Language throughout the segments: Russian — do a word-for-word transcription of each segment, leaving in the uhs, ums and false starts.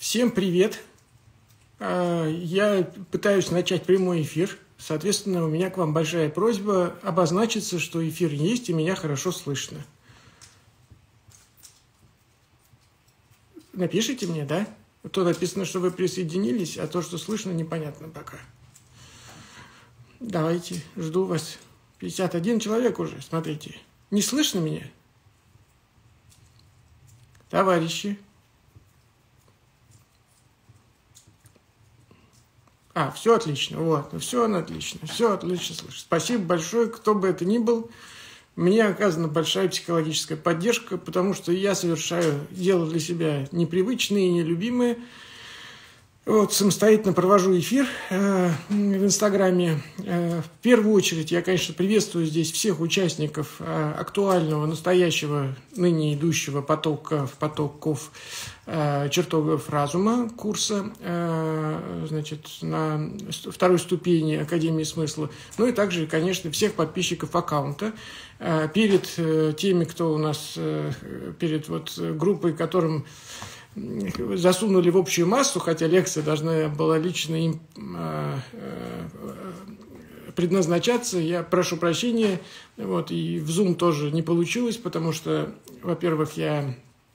Всем привет! Я пытаюсь начать прямой эфир. Соответственно, у меня к вам большая просьба обозначиться, что эфир есть и меня хорошо слышно. Напишите мне, да? То написано, что вы присоединились, а то, что слышно, непонятно пока. Давайте, жду вас. пятьдесят один человек уже, смотрите. Не слышно меня? Товарищи. А, все отлично, вот, все отлично, все отлично слышу. Спасибо большое, кто бы это ни был. Мне оказана большая психологическая поддержка, потому что я совершаю дело для себя непривычное и нелюбимое. Вот, самостоятельно провожу эфир э, в Инстаграме. Э, в первую очередь я, конечно, приветствую здесь всех участников э, актуального, настоящего, ныне идущего потока, потоков э, чертогов разума курса, э, значит, на второй ступени Академии смысла. Ну и также, конечно, всех подписчиков аккаунта. Э, перед э, теми, кто у нас, э, перед вот группой, которым засунули в общую массу, хотя лекция должна была лично им э, э, предназначаться. Я прошу прощения, вот, и в Zoom тоже не получилось, потому что, во-первых, я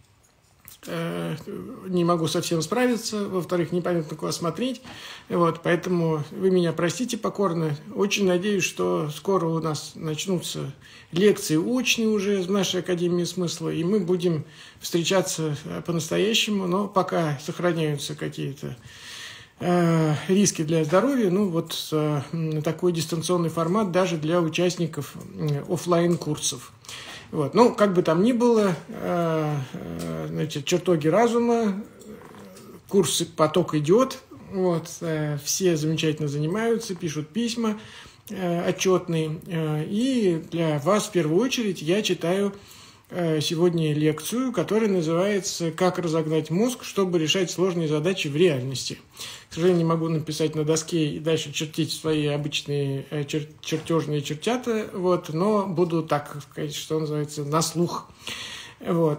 э, не могу совсем справиться, во-вторых, непонятно куда смотреть, вот, поэтому вы меня простите покорно. Очень надеюсь, что скоро у нас начнутся лекции очные уже в нашей Академии смысла, и мы будем встречаться по-настоящему, но пока сохраняются какие-то э, риски для здоровья, ну вот э, такой дистанционный формат даже для участников э, офлайн-курсов. Вот. Ну, как бы там ни было, э, э, значит, чертоги разума, курс поток идет, вот, э, все замечательно занимаются, пишут письма отчетный. И для вас в первую очередь я читаю сегодня лекцию, которая называется «Как разогнать мозг, чтобы решать сложные задачи в реальности». К сожалению, не могу написать на доске и дальше чертить свои обычные чер- чертежные чертята, вот, но буду так сказать, что называется, на слух. Вот.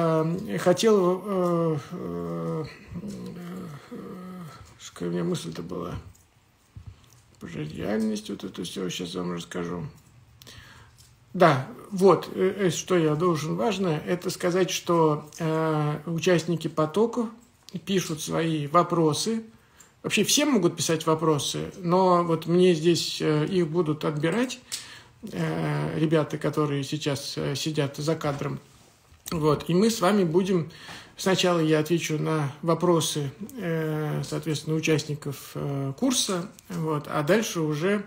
Хотел... Какая у меня мысль-то была? Реальность, вот это все сейчас вам расскажу. Да, вот, что я должен важно, это сказать, что э, участники потоков пишут свои вопросы. Вообще все могут писать вопросы, но вот мне здесь э, их будут отбирать э, ребята, которые сейчас э, сидят за кадром. Вот, и мы с вами будем... Сначала я отвечу на вопросы, соответственно, участников курса, вот, а дальше уже,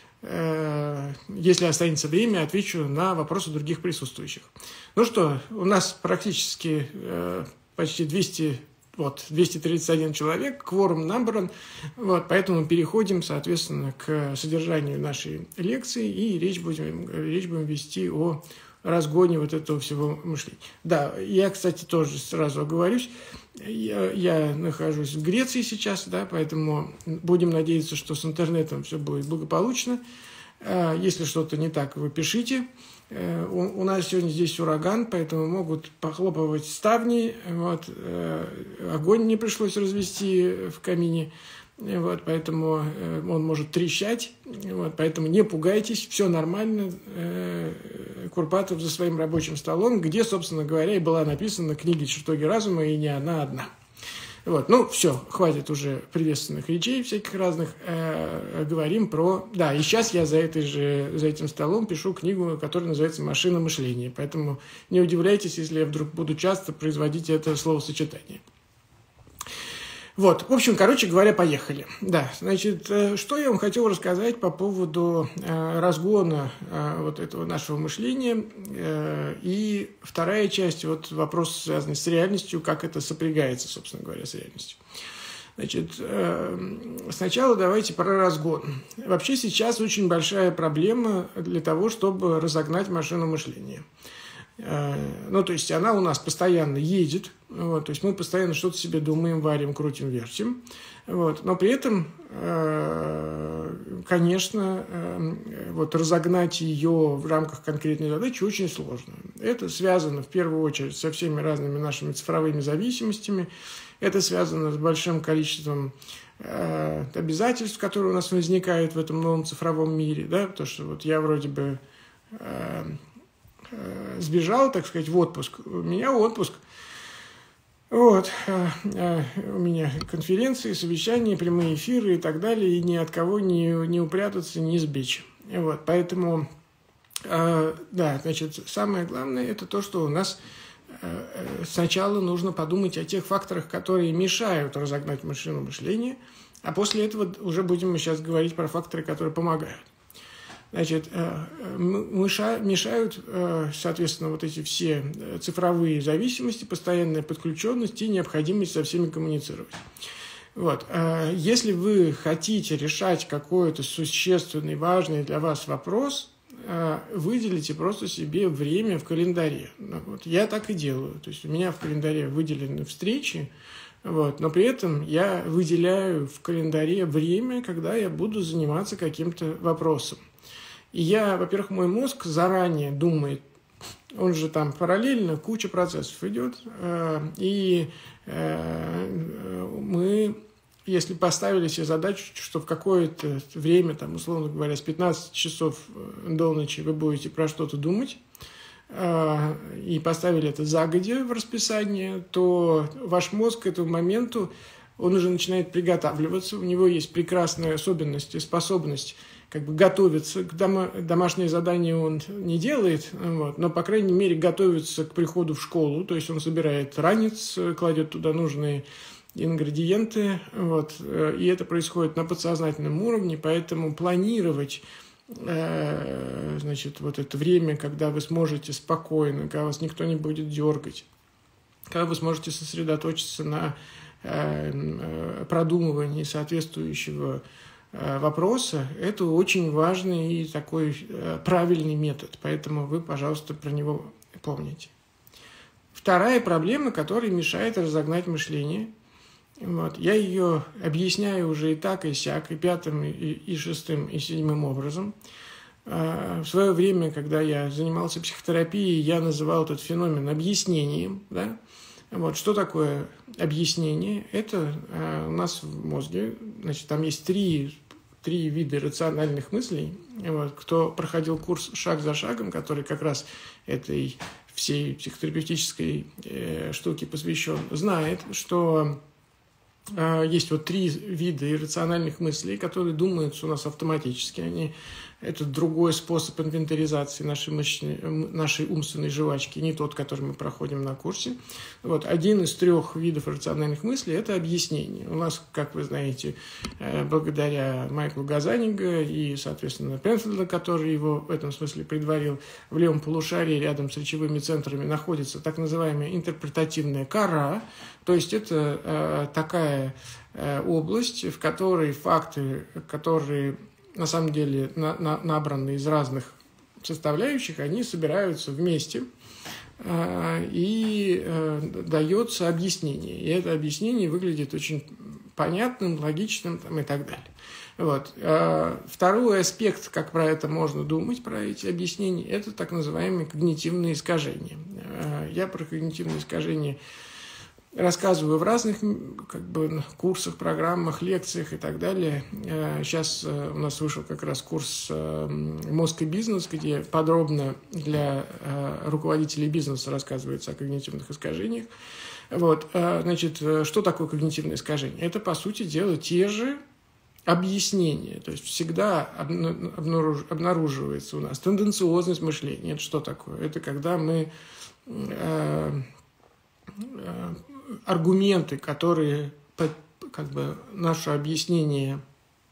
если останется время, отвечу на вопросы других присутствующих. Ну что, у нас практически почти двести, вот, двести тридцать один человек, кворум набран, вот, поэтому переходим, соответственно, к содержанию нашей лекции, и речь будем, речь будем вести о разгоне вот этого всего мышления. Да, я, кстати, тоже сразу оговорюсь, я, я нахожусь в Греции сейчас, да, поэтому будем надеяться, что с интернетом все будет благополучно. Если что-то не так, вы пишите. У, у нас сегодня здесь ураган, поэтому могут похлопывать ставни, вот, огонь не пришлось развести в камине. Вот, поэтому э, он может трещать, вот, поэтому не пугайтесь, все нормально. Э, Курпатов за своим рабочим столом, где, собственно говоря, и была написана книга «Чертоги разума», и не она одна. Вот, ну, все, хватит уже приветственных речей всяких разных. Э, говорим про... Да, и сейчас я за, этой же, за этим столом пишу книгу, которая называется «Машина мышления». Поэтому не удивляйтесь, если я вдруг буду часто производить это словосочетание. Вот, в общем, короче говоря, поехали. Да, значит, что я вам хотел рассказать по поводу э, разгона э, вот этого нашего мышления. Э, и вторая часть, вот вопрос, связанный с реальностью, как это сопрягается, собственно говоря, с реальностью. Значит, э, сначала давайте про разгон. Вообще сейчас очень большая проблема для того, чтобы разогнать машину мышления. Ну, то есть она у нас постоянно едет, вот, то есть мы постоянно что-то себе думаем, варим, крутим, вертим, вот, но при этом, конечно, вот разогнать ее в рамках конкретной задачи очень сложно. Это связано в первую очередь со всеми разными нашими цифровыми зависимостями, это связано с большим количеством обязательств, которые у нас возникают в этом новом цифровом мире, да, потому что вот я вроде бы сбежал, так сказать, в отпуск. У меня отпуск. Вот. У меня конференции, совещания, прямые эфиры и так далее, и ни от кого не, не упрятаться, не сбечь. Вот. Поэтому, да, значит, самое главное, это то, что у нас сначала нужно подумать о тех факторах, которые мешают разогнать машину мышления, а после этого уже будем мы сейчас говорить про факторы, которые помогают. Значит, мешают, соответственно, вот эти все цифровые зависимости, постоянная подключенность и необходимость со всеми коммуницировать. Вот. Если вы хотите решать какой-то существенный, важный для вас вопрос, выделите просто себе время в календаре. Вот. Я так и делаю. То есть у меня в календаре выделены встречи, вот, но при этом я выделяю в календаре время, когда я буду заниматься каким-то вопросом. И я, во-первых, мой мозг заранее думает, он же там параллельно, куча процессов идет, и мы, если поставили себе задачу, что в какое-то время, там, условно говоря, с пятнадцати часов до ночи вы будете про что-то думать, и поставили это загодя в расписание, то ваш мозг к этому моменту, он уже начинает приготавливаться, у него есть прекрасная особенность и способность как бы готовиться к дома, домашнее задание он не делает, вот, но, по крайней мере, готовится к приходу в школу, то есть он собирает ранец, кладет туда нужные ингредиенты, вот, и это происходит на подсознательном уровне, поэтому планировать, э, значит, вот это время, когда вы сможете спокойно, когда вас никто не будет дергать, когда вы сможете сосредоточиться на э, продумывании соответствующего вопроса, это очень важный и такой правильный метод, поэтому вы, пожалуйста, про него помните. Вторая проблема, которая мешает разогнать мышление, вот, я ее объясняю уже и так, и сяк, и пятым, и, и шестым, и седьмым образом. В свое время, когда я занимался психотерапией, я называл этот феномен объяснением, да? Вот, что такое объяснение? Это э, у нас в мозге, значит, там есть три, три вида рациональных мыслей. Вот, кто проходил курс «Шаг за шагом», который как раз этой всей психотерапевтической э, штуке посвящен, знает, что э, есть вот три вида иррациональных мыслей, которые думаются у нас автоматически. Они Это другой способ инвентаризации нашей, мышечной, нашей умственной жвачки, не тот, который мы проходим на курсе. Вот. Один из трех видов рациональных мыслей – это объяснение. У нас, как вы знаете, благодаря Майклу Газанига и, соответственно, Пенфилда, который его в этом смысле предварил, в левом полушарии рядом с речевыми центрами находится так называемая интерпретативная кора, то есть это э, такая э, область, в которой факты, которые на самом деле на, на, набраны из разных составляющих, они собираются вместе, э, и э, дается объяснение. И это объяснение выглядит очень понятным, логичным там, и так далее. Вот. Э, второй аспект, как про это можно думать, про эти объяснения, это так называемые когнитивные искажения. Э, я про когнитивные искажения рассказываю в разных как бы, курсах, программах, лекциях и так далее. Сейчас у нас вышел как раз курс «Мозг и бизнес», где подробно для руководителей бизнеса рассказывается о когнитивных искажениях. Вот. Значит, что такое когнитивное искажение? Это, по сути дела, те же объяснения. То есть всегда обнаруживается у нас тенденциозность мышления. Это что такое? Это когда мы аргументы, которые как бы наше объяснение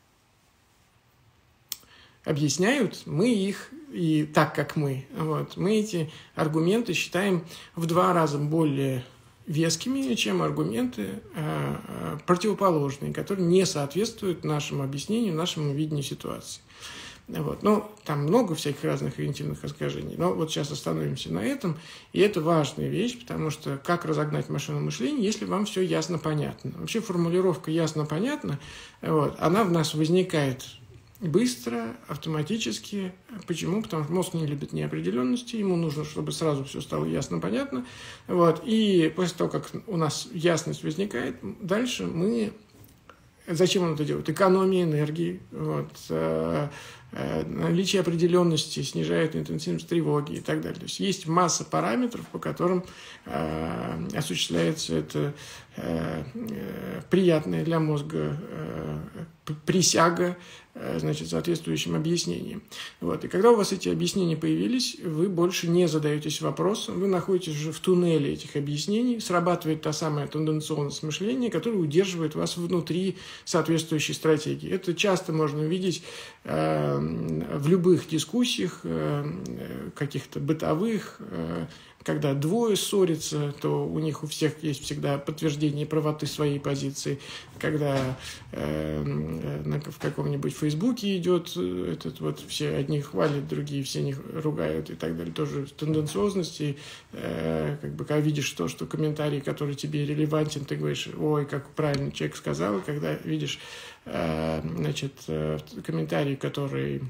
объясняют, мы их и так, как мы. Вот, мы эти аргументы считаем в два раза более вескими, чем аргументы э, противоположные, которые не соответствуют нашему объяснению, нашему видению ситуации. Вот. Ну, там много всяких разных когнитивных искажений, но вот сейчас остановимся на этом, и это важная вещь, потому что как разогнать машину мышления, если вам все ясно понятно. Вообще формулировка «ясно понятно», вот, она в нас возникает быстро, автоматически. Почему? Потому что мозг не любит неопределенности, ему нужно, чтобы сразу все стало ясно понятно. Вот. И после того, как у нас ясность возникает, дальше мы... Зачем он это делает? Экономия энергии, вот, э, э, наличие определенности снижает интенсивность тревоги и так далее. То есть есть масса параметров, по которым э, осуществляется это э, э, приятное для мозга э, присяга, э, значит, соответствующим объяснением. Вот. И когда у вас эти объяснения появились, вы больше не задаетесь вопросом, вы находитесь уже в туннеле этих объяснений, срабатывает та самая тенденциозность мышления, которая удерживает вас внутри соответствующей стратегии. Это часто можно увидеть э, в любых дискуссиях, э, каких-то бытовых, э, когда двое ссорятся, то у них у всех есть всегда подтверждение правоты своей позиции. Когда э, в каком-нибудь Фейсбуке идет этот вот, все одни хвалят, другие все них ругают и так далее, тоже тенденциозности. Э, как бы, когда видишь то, что комментарий, который тебе релевантен, ты говоришь, ой, как правильно человек сказал. Когда видишь э, значит, э, комментарий, который...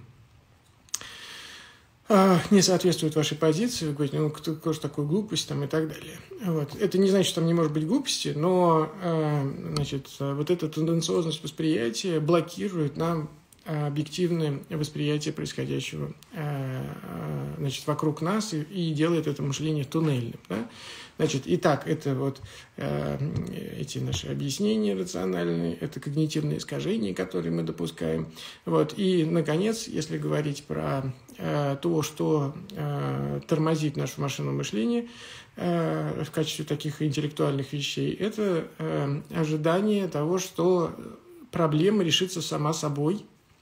не соответствует вашей позиции, вы говорите, ну, кто же такой глупость, там, и так далее. Вот. Это не значит, что там не может быть глупости, но, значит, вот эта тенденциозность восприятия блокирует нам объективное восприятие происходящего, значит, вокруг нас и, и делает это мышление туннельным, да? Значит, итак, это вот э, эти наши объяснения рациональные, это когнитивные искажения, которые мы допускаем. Вот. И, наконец, если говорить про э, то, что э, тормозит нашу машину мышления э, в качестве таких интеллектуальных вещей, это э, ожидание того, что проблема решится сама собой.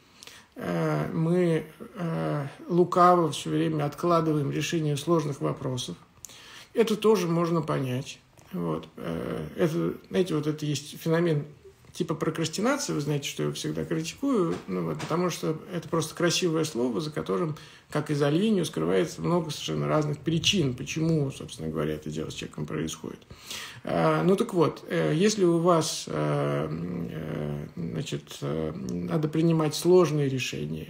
Э, мы э, лукаво все время откладываем решение сложных вопросов. Это тоже можно понять. Вот. Это, знаете, вот это есть феномен типа прокрастинации, вы знаете, что я его всегда критикую, ну, вот, потому что это просто красивое слово, за которым, как и за ленью, скрывается много совершенно разных причин, почему, собственно говоря, это дело с человеком происходит. Ну так вот, если у вас, значит, надо принимать сложные решения,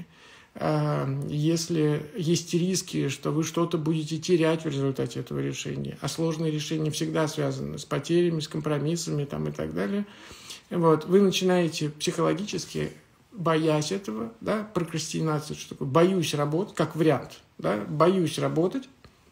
если есть риски, что вы что-то будете терять в результате этого решения, а сложные решения всегда связаны с потерями, с компромиссами там, и так далее, вот, вы начинаете психологически, боясь этого, да, прокрастинация, что такое, боюсь работать, как вариант, да, боюсь работать,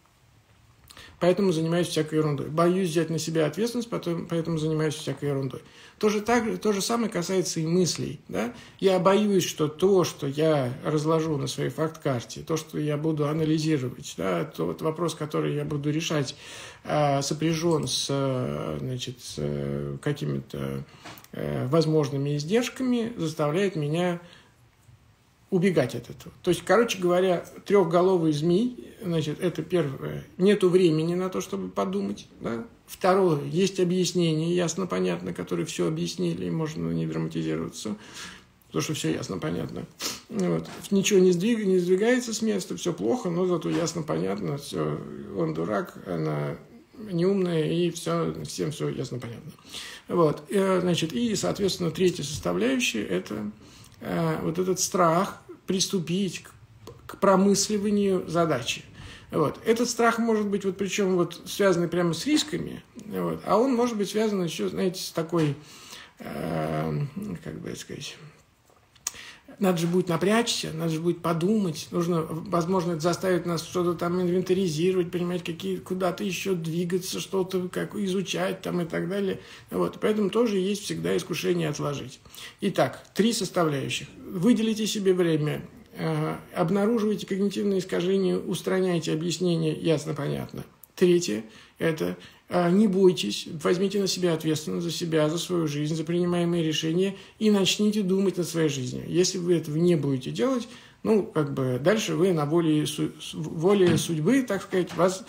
поэтому занимаюсь всякой ерундой. Боюсь взять на себя ответственность, потом, поэтому занимаюсь всякой ерундой. То же, так, то же самое касается и мыслей. Да? Я боюсь, что то, что я разложу на своей факт-карте, то, что я буду анализировать, да, тот вопрос, который я буду решать, э, сопряжен с, значит, с какими-то э, возможными издержками, заставляет меня убегать от этого. То есть, короче говоря, трехголовый змей, значит, это первое, нету времени на то, чтобы подумать, да? Второе, есть объяснение, ясно, понятно, которые все объяснили, и можно не драматизироваться, потому что все ясно, понятно. Вот. Ничего не, сдвиг, не сдвигается с места, все плохо, но зато ясно, понятно, все, он дурак, она неумная, и все, всем все ясно, понятно. Вот. И, значит, и, соответственно, третья составляющая – это э, вот этот страх приступить к, к промысливанию задачи. Вот. Этот страх может быть, вот, причем вот, связанный прямо с рисками, вот, а он может быть связан еще, знаете, с такой, э, как бы сказать, надо же будет напрячься, надо же будет подумать, нужно, возможно, это заставит нас что-то там инвентаризировать, понимать, какие, куда-то еще двигаться, что-то как, изучать там, и так далее. Вот. Поэтому тоже есть всегда искушение отложить. Итак, три составляющих. Выделите себе время, э, обнаруживайте когнитивные искажения, устраняйте объяснения, ясно, понятно. Третье – это э, не бойтесь, возьмите на себя ответственность за себя, за свою жизнь, за принимаемые решения и начните думать над своей жизнью. Если вы этого не будете делать, ну, как бы дальше вы на воле, воле судьбы, так сказать, вас...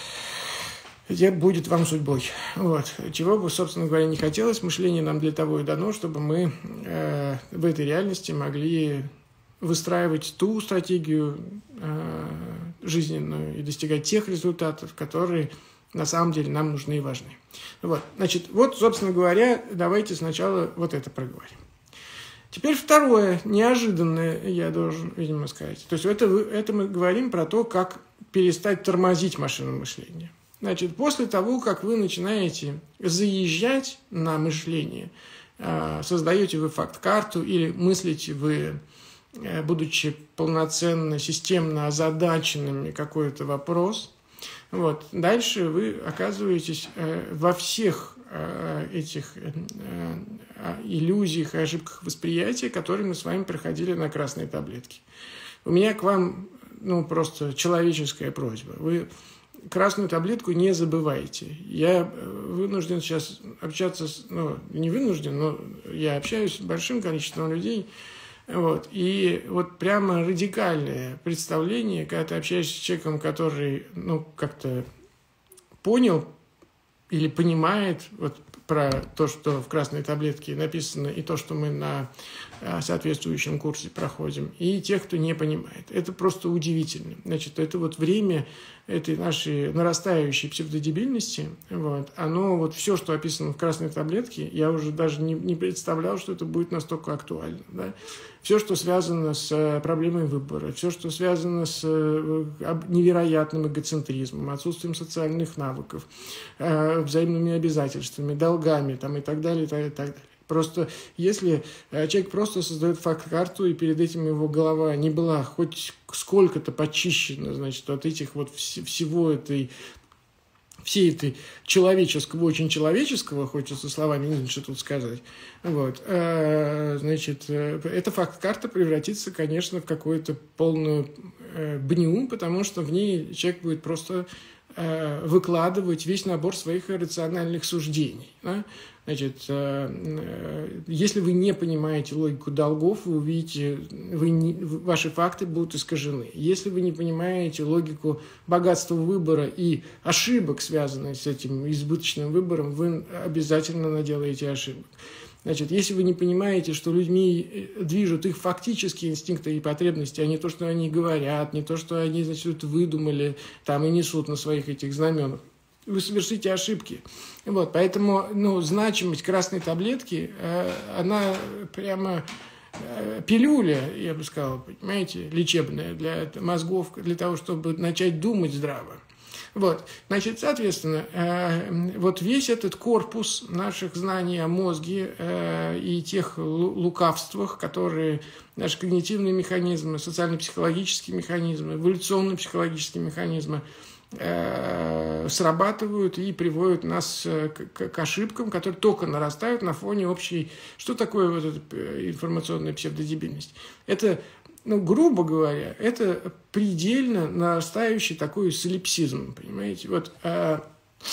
будет вам судьбой. Вот. Чего бы, собственно говоря, не хотелось. Мышление нам для того и дано, чтобы мы э, в этой реальности могли выстраивать ту стратегию э, жизненную и достигать тех результатов, которые на самом деле нам нужны и важны. Вот, значит, вот, собственно говоря, давайте сначала вот это проговорим. Теперь второе, неожиданное, я должен, видимо, сказать. То есть это, это мы говорим про то, как перестать тормозить машину мышления. Значит, после того, как вы начинаете заезжать на мышление, создаете вы факт-карту или мыслите вы, будучи полноценно, системно озадаченными какой-то вопрос, вот, дальше вы оказываетесь во всех этих иллюзиях и ошибках восприятия, которые мы с вами проходили на красной таблетке. У меня к вам, ну, просто человеческая просьба. Вы красную таблетку не забывайте. Я вынужден сейчас общаться, с, ну, не вынужден, но я общаюсь с большим количеством людей, вот, и вот прямо радикальное представление, когда ты общаешься с человеком, который, ну, как-то понял или понимает вот про то, что в красной таблетке написано, и то, что мы на соответствующем курсе проходим, и тех, кто не понимает. Это просто удивительно. Значит, это вот время этой нашей нарастающей псевдодебильности, вот, оно вот все, что описано в красной таблетке, я уже даже не, не представлял, что это будет настолько актуально. Да? Все, что связано с проблемой выбора, все, что связано с невероятным эгоцентризмом, отсутствием социальных навыков, взаимными обязательствами, долгами там, и так далее, и так далее, и так далее. Просто если человек просто создает факт-карту, и перед этим его голова не была хоть сколько-то почищена, значит, от этих вот всего этой, всей этой человеческого, очень человеческого, хочется словами Ницше тут сказать, вот, значит, эта факт-карта превратится, конечно, в какую-то полную бню, потому что в ней человек будет просто выкладывать весь набор своих рациональных суждений, да? Значит, если вы не понимаете логику долгов, вы увидите, вы не, ваши факты будут искажены. Если вы не понимаете логику богатства выбора и ошибок, связанных с этим избыточным выбором, вы обязательно наделаете ошибок. Значит, если вы не понимаете, что людьми движут их фактические инстинкты и потребности, а не то, что они говорят, не то, что они, значит, выдумали там, и несут на своих этих знаменах, вы совершите ошибки. Вот, поэтому, ну, значимость красной таблетки, э, она прямо э, пилюля, я бы сказал, понимаете, лечебная для мозгов, для того, чтобы начать думать здраво. Вот, значит, соответственно, э, вот весь этот корпус наших знаний о мозге э, и тех лукавствах, которые наши когнитивные механизмы, социально-психологические механизмы, эволюционно-психологические механизмы э, срабатывают и приводят нас к, к ошибкам, которые только нарастают на фоне общей... Что такое вот эта информационная псевдодебильность? Это... Ну, грубо говоря, это предельно нарастающий такой солипсизм, понимаете? Вот а,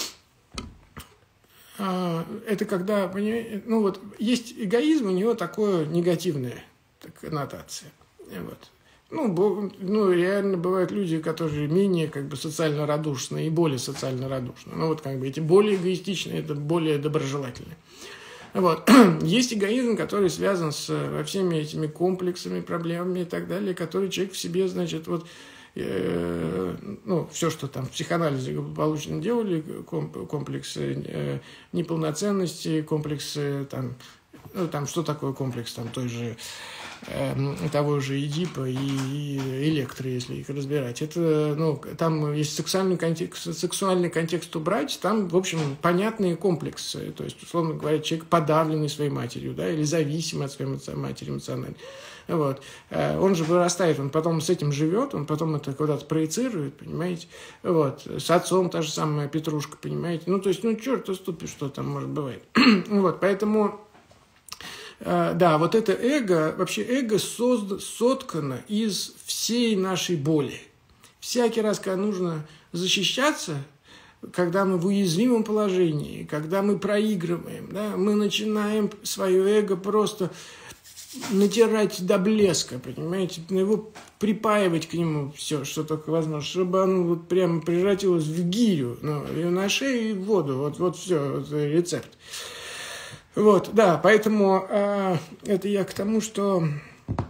а, это когда, понимаете, ну вот есть эгоизм, у него такое негативная так, коннотация. Вот. Ну, бо, ну, реально бывают люди, которые менее как бы социально радушные и более социально радушные. Ну, вот как бы эти более эгоистичные, это более доброжелательные. Вот. Есть эгоизм, который связан с во всеми этими комплексами, проблемами и так далее, который человек в себе, значит, вот, э, ну, все, что там в психоанализе благополучно делали, комплексы э, неполноценности, комплексы, там, ну, там, что такое комплекс, там, той же, э, того же Эдипа и, и Электры, если их разбирать. Это, ну, там, если сексуальный контекст, сексуальный контекст убрать, там, в общем, понятные комплексы. То есть, условно говоря, человек подавленный своей матерью, да, или зависимый от своей матери эмоционально. Вот. Он же вырастает, он потом с этим живет, он потом это куда-то проецирует, понимаете? Вот. С отцом та же самая петрушка, понимаете? Ну, то есть, ну, черт уступи, что там может бывать. Вот, поэтому... Да, вот это эго, вообще эго созда, соткано из всей нашей боли. Всякий раз, когда нужно защищаться, когда мы в уязвимом положении, когда мы проигрываем, да, мы начинаем свое эго просто натирать до блеска, понимаете, его припаивать к нему все, что только возможно, чтобы оно вот прямо превратилось в гирю, ну, и на шею, и в воду, вот, вот все, вот рецепт. Вот, да, поэтому э, это я к тому, что, к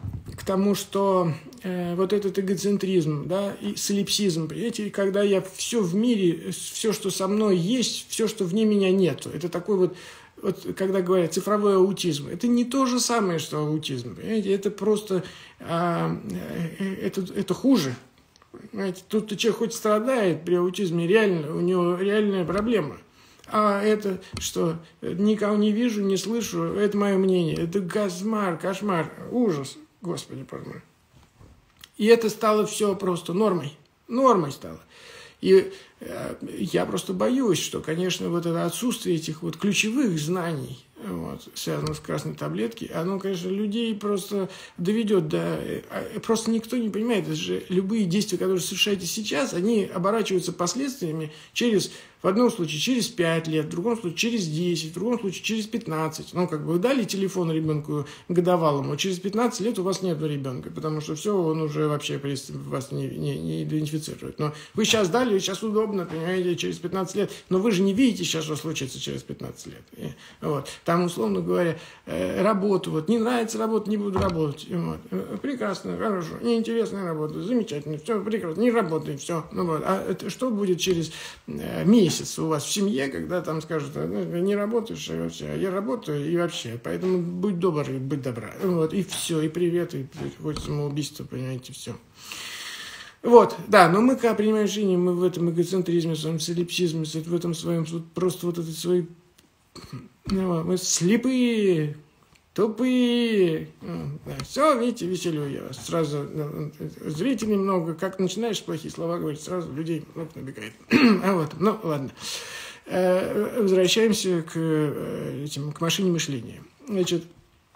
к тому, что э, вот этот эгоцентризм, да, и солипсизм, понимаете, когда я все в мире, все, что со мной есть, все, что вне меня нету. Это такой вот, вот когда говорят цифровой аутизм, это не то же самое, что аутизм, понимаете, это просто, э, э, это, это хуже. Понимаете, тут человек хоть страдает при аутизме, реально, у него реальная проблема. А это что? Никого не вижу, не слышу. Это мое мнение. Это кошмар, кошмар, ужас. Господи, пожалуйста. И это стало все просто нормой. Нормой стало. И э, я просто боюсь, что, конечно, вот это отсутствие этих вот ключевых знаний, вот, связанных с красной таблеткой, оно, конечно, людей просто доведет до... Просто никто не понимает. Это же любые действия, которые совершаете сейчас, они оборачиваются последствиями через... В одном случае через пять лет, в другом случае через десять, в другом случае через пятнадцать. Ну, как бы вы дали телефон ребенку годовалому, через пятнадцать лет у вас нет ребенка, потому что все, он уже вообще вас не, не, не идентифицирует. Но вы сейчас дали, сейчас удобно, понимаете, через пятнадцать лет, но вы же не видите сейчас, что случится через пятнадцать лет. И, вот. Там, условно говоря, работу, вот, не нравится работа, не буду работать. Вот. Прекрасно, хорошо, неинтересная работа, замечательно, все прекрасно, не работай, все. Ну, вот. А это, что будет через месяц у вас в семье, когда там скажут, ну, не работаешь, и вообще, я работаю, и вообще, поэтому будь добр, будь добра. Вот, и все, и привет, и хоть самоубийство, понимаете, все. Вот, да, но мы, когда принимаем решение, мы в этом эгоцентризме, в своем солипсизме, в этом своем, просто вот этой своей, ну, мы слепые, тупые. Да, все, видите, веселю я вас. Сразу зрителей много. Как начинаешь плохие слова говорить, сразу людей много набегает. А вот, ну ладно. Возвращаемся к этим, к машине мышления. Значит,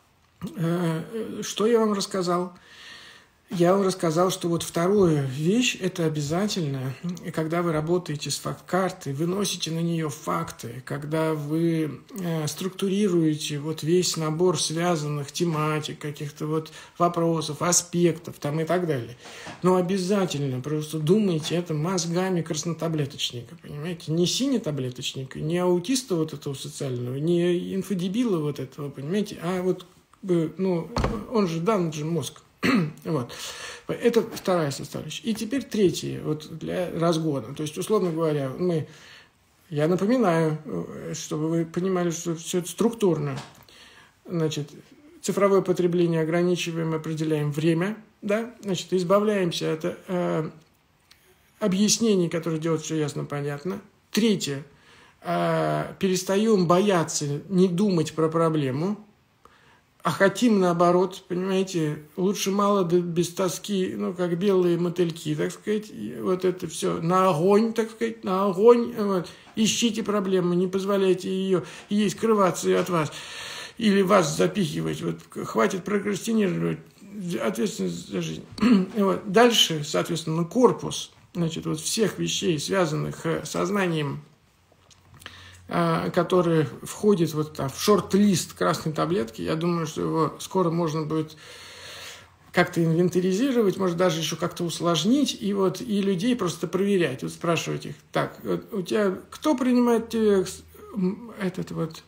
что я вам рассказал? Я вам рассказал, что вот вторая вещь – это обязательно, когда вы работаете с факт-картой, вы носите на нее факты, когда вы э, структурируете вот весь набор связанных тематик, каких-то вот вопросов, аспектов там и так далее. Но обязательно просто думайте это мозгами краснотаблеточника, понимаете? Не синетаблеточника, не аутиста вот этого социального, не инфодебила вот этого, понимаете? А вот, ну, он же дан же мозг. Вот. Это вторая составляющая. И теперь третья, вот для разгона. То есть, условно говоря, мы, я напоминаю, чтобы вы понимали, что все это структурно. Значит, цифровое потребление ограничиваем, определяем время, да? Значит, избавляемся от э, объяснений, которые делают все ясно, понятно. Третье, э, перестаем бояться не думать про проблему. А хотим, наоборот, понимаете, лучше мало да без тоски, ну, как белые мотыльки, так сказать, и вот это все на огонь, так сказать, на огонь, вот. Ищите проблему, не позволяйте ее ей скрываться от вас или вас запихивать, вот, хватит прокрастинировать, ответственность за жизнь. Вот. Дальше, соответственно, корпус, значит, вот всех вещей, связанных с сознанием, который входит вот там, в шорт-лист красной таблетки. Я думаю, что его скоро можно будет как-то инвентаризировать, может даже еще как-то усложнить, и вот и людей просто проверять, вот спрашивать их, так, вот у тебя кто принимает тебе этот вот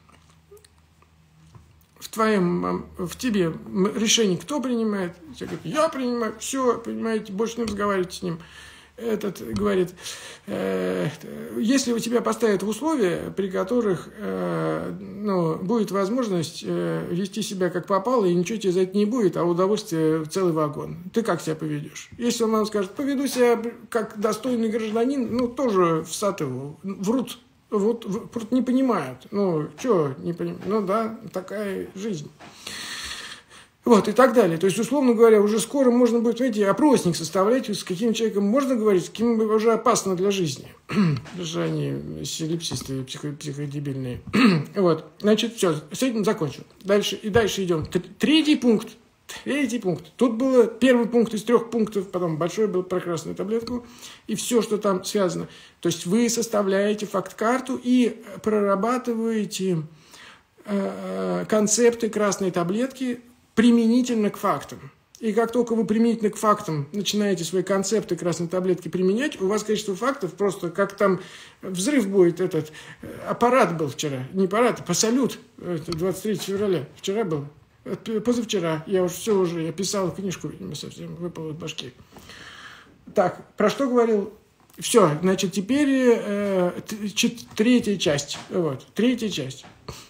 в твоем, в тебе решение, кто принимает? Все говорят, я принимаю, все, понимаете, больше не разговаривайте с ним. Этот говорит, э, если у тебя поставят в условия, при которых э, ну, будет возможность э, вести себя как попало, и ничего тебе за это не будет, а удовольствие целый вагон, ты как себя поведешь? Если он вам скажет, поведу себя как достойный гражданин, ну, тоже в сад его, врут, вот, просто не понимают. Ну, что не понимают? Ну, да, такая жизнь. Вот, и так далее. То есть, условно говоря, уже скоро можно будет, знаете, опросник составлять, с каким человеком можно говорить, с кем уже опасно для жизни. Даже они солипсисты, психо- психодебильные. Вот, значит, все, с этим закончил. Дальше, и дальше идем. Третий пункт. Третий пункт. Тут был первый пункт из трех пунктов, потом большой был про красную таблетку, и все, что там связано. То есть, вы составляете факт-карту и прорабатываете э, концепты красной таблетки, применительно к фактам. И как только вы применительно к фактам начинаете свои концепты красной таблетки применять, у вас количество фактов просто как там взрыв будет этот. Аппарат был вчера. Не аппарат, а салют. двадцать третьего февраля. Вчера был. позавчера. Я уже все уже, я писал книжку, видимо, совсем выпало из башки. Так, про что говорил? Все, значит, теперь э, третья часть. Вот, третья часть.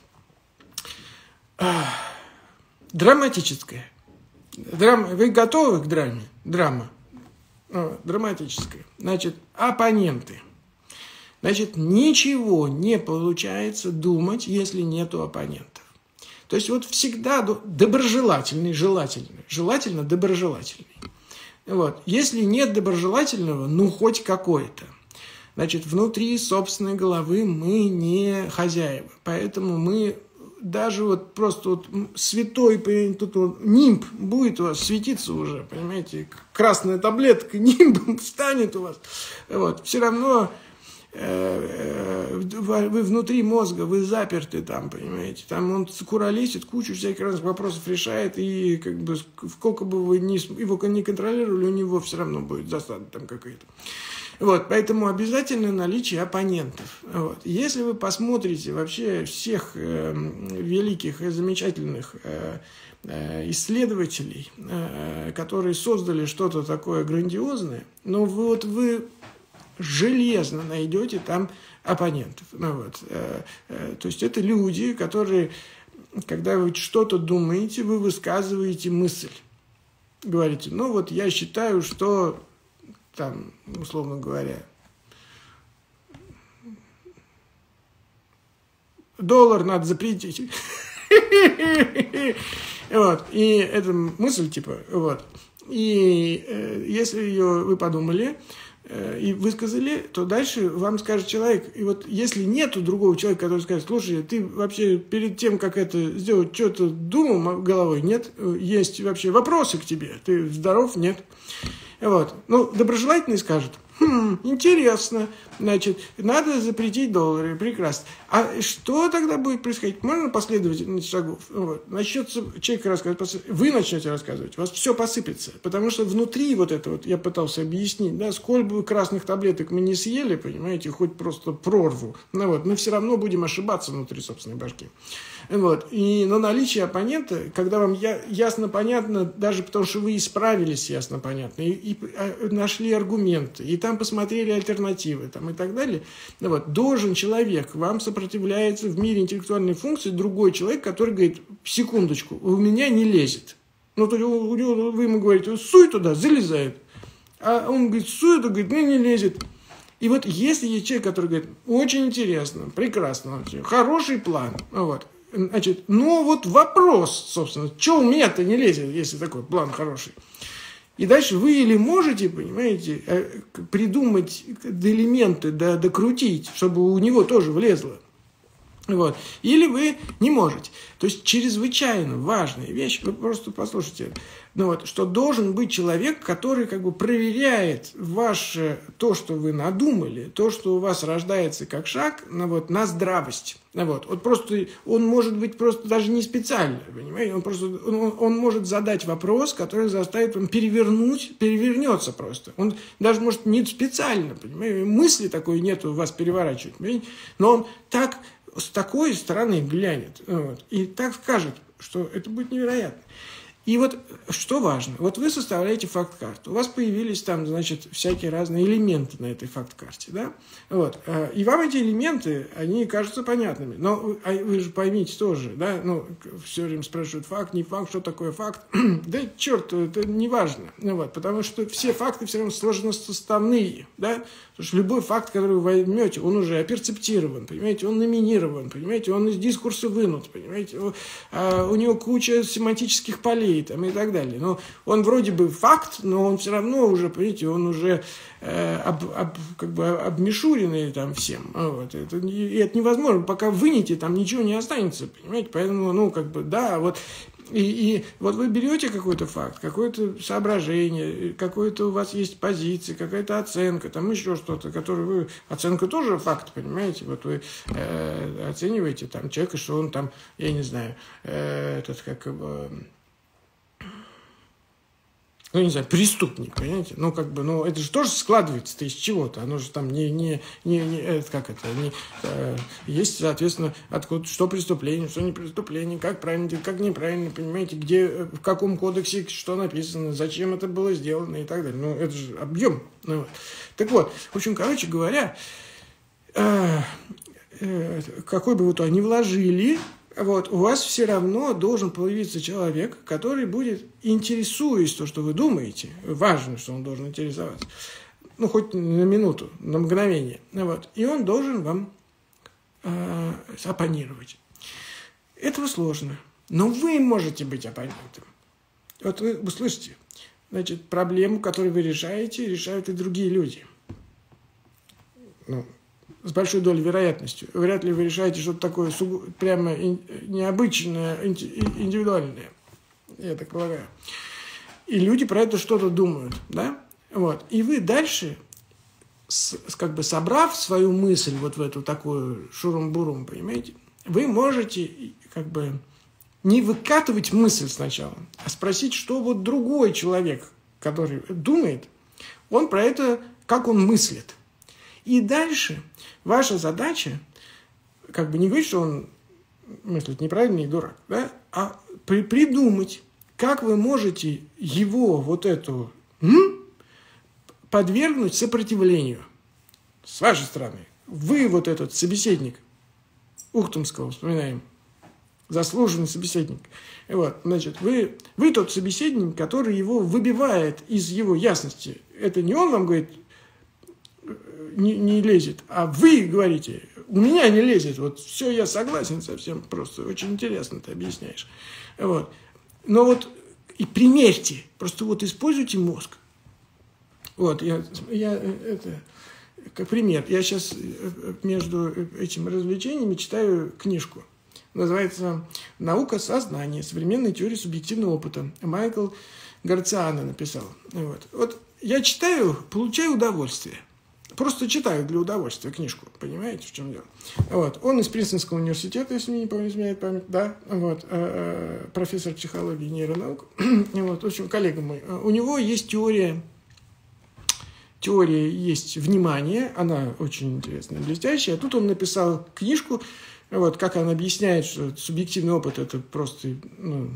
Драматическая. Драма. Вы готовы к драме? Драма. О, драматическая. Значит, оппоненты. Значит, ничего не получается думать, если нету оппонентов. То есть вот всегда доброжелательный, желательно. Желательно доброжелательный. Вот. Если нет доброжелательного, ну хоть какой-то. Значит, внутри собственной головы мы не хозяева. Поэтому мы даже вот просто вот святой, тут вот нимб будет у вас светиться уже, понимаете, красная таблетка нимбом встанет у вас. Вот. Все равно вы внутри мозга, вы заперты там, понимаете, там он куролесит, кучу всяких разных вопросов решает, и как бы сколько бы вы ни, его не контролировали, у него все равно будет засада там какая-то. Вот, поэтому обязательно наличие оппонентов. Вот. Если вы посмотрите вообще всех э, великих и замечательных э, э, исследователей, э, которые создали что-то такое грандиозное, ну вот вы железно найдете там оппонентов. Ну, вот. э, э, то есть это люди, которые, когда вы что-то думаете, вы высказываете мысль. Говорите, ну вот я считаю, что там, условно говоря, доллар надо запретить. Вот. И это мысль, типа, вот. И э, если ее вы подумали э, и высказали, то дальше вам скажет человек. И вот если нету другого человека, который скажет, слушай, ты вообще перед тем, как это сделать, что-то думал головой? Нет. Есть вообще вопросы к тебе. Ты здоров? Нет. Вот. Ну, доброжелательный скажет, хм, интересно, значит, надо запретить доллары, прекрасно. А что тогда будет происходить? Можно последовательность шагов? Вот. Начнется человек рассказывать, вы начнете рассказывать, у вас все посыпется, потому что внутри вот это вот, я пытался объяснить, да, сколь бы красных таблеток мы не съели, понимаете, хоть просто прорву, ну вот, мы все равно будем ошибаться внутри собственной башки. Вот. И, но наличие оппонента, когда вам я, ясно понятно, даже потому что вы исправились ясно понятно, и, и а, нашли аргументы, и там посмотрели альтернативы, там, и так далее, ну, вот, должен человек, вам сопротивляется в мире интеллектуальной функции другой человек, который говорит, секундочку, у меня не лезет. Ну, то у него, вы ему говорите, суй туда, залезает. А он говорит, суй туда, говорит, мне не лезет. И вот если есть человек, который говорит, очень интересно, прекрасно, хороший план, вот, значит, ну вот вопрос, собственно, что у меня-то не лезет, если такой план хороший. И дальше вы или можете, понимаете, придумать элементы, да, докрутить, чтобы у него тоже влезло. Вот. Или вы не можете. То есть чрезвычайно важная вещь, вы просто послушайте, ну вот, что должен быть человек, который как бы проверяет ваше, то, что вы надумали, то, что у вас рождается как шаг, ну вот, на здравость. Ну вот. Вот просто он может быть просто даже не специально, понимаете? Он, просто, он, он может задать вопрос, который заставит вам перевернуть, перевернется просто. Он даже может не специально, понимаете? Мысли такой нет у вас переворачивать, понимаете? Но он так с такой стороны глянет, вот, и так скажет, что это будет невероятно. И вот что важно, вот вы составляете факт-карту, у вас появились там, значит, всякие разные элементы на этой факт-карте, да, вот, и вам эти элементы, они кажутся понятными, но вы же поймите тоже, да, ну, все время спрашивают, факт, не факт, что такое факт, да, черт, это не важно, ну, вот, потому что все факты все равно сложносоставные, да, потому что любой факт, который вы возьмете, он уже оперцептирован, понимаете, он номинирован, понимаете, он из дискурса вынут, понимаете, у него куча семантических полей, там, и так далее. Но он вроде бы факт, но он все равно уже, понимаете, он уже э, об, об, как бы обмешуренный там всем. Вот. Это, и это невозможно. Пока вынете, там ничего не останется, понимаете. Поэтому, ну, как бы, да, вот. И, и вот вы берете какой-то факт, какое-то соображение, какое-то у вас есть позиция, какая-то оценка, там еще что-то, которое вы... Оценка тоже факт, понимаете? Вот вы э, оцениваете там человека, что он там, я не знаю, э, этот как... Э, ну, не знаю, преступник, понимаете? Ну, как бы, ну, это же тоже складывается-то из чего-то. Оно же там не, не, не, не это, как это, не, э, есть, соответственно, откуда, что преступление, что не преступление, как правильно делать, как неправильно, понимаете, где, в каком кодексе что написано, зачем это было сделано и так далее. Ну, это же объем. Ну, вот. Так вот, в общем, короче говоря, э, э, какой бы вы то ни вложили, вот, у вас все равно должен появиться человек, который будет, интересуясь то, что вы думаете, важно, что он должен интересоваться, ну, хоть на минуту, на мгновение, вот, и он должен вам э, оппонировать. Этого сложно, но вы можете быть оппонентом. Вот вы услышите, значит, проблему, которую вы решаете, решают и другие люди. Ну, с большой долей вероятностью. Вряд ли вы решаете что-то такое прямо необычное, индивидуальное, я так полагаю. И люди про это что-то думают, да? Вот. И вы дальше, с, как бы собрав свою мысль вот в эту такую шурум-бурум, понимаете, вы можете как бы не выкатывать мысль сначала, а спросить, что вот другой человек, который думает, он про это, как он мыслит. И дальше ваша задача, как бы не говорить, что он мыслит неправильно и дурак, да, а при, придумать, как вы можете его вот эту м, подвергнуть сопротивлению с вашей стороны. Вы вот этот собеседник Ухтомского, вспоминаем, заслуженный собеседник. Вот, значит, вы, вы тот собеседник, который его выбивает из его ясности. Это не он вам говорит, Не, не лезет, а вы говорите, у меня не лезет, вот все, я согласен совсем просто, очень интересно ты объясняешь. Вот. Но вот и примерьте, просто вот используйте мозг. Вот, я, я это, как пример, я сейчас между этими развлечениями читаю книжку, называется «Наука сознания. Современная теория субъективного опыта». Майкл Гарциано написал. Вот. Вот я читаю, получаю удовольствие. Просто читаю для удовольствия книжку, понимаете, в чем дело. Вот. Он из Принстонского университета, если мне не изменяет память, да, вот, э, профессор психологии и нейронаук, вот, в общем, коллега мой. У него есть теория, теория есть внимание, она очень интересная, блестящая. А тут он написал книжку, вот, как он объясняет, что субъективный опыт – это просто, ну,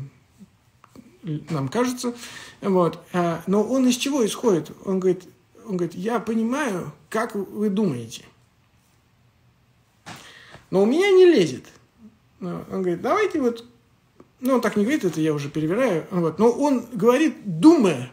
нам кажется, вот. Но он из чего исходит? Он говорит, Он говорит, я понимаю, как вы думаете. Но у меня не лезет. Он говорит, давайте вот... Ну, он так не говорит, это я уже перевираю. Вот. Но он говорит, думая,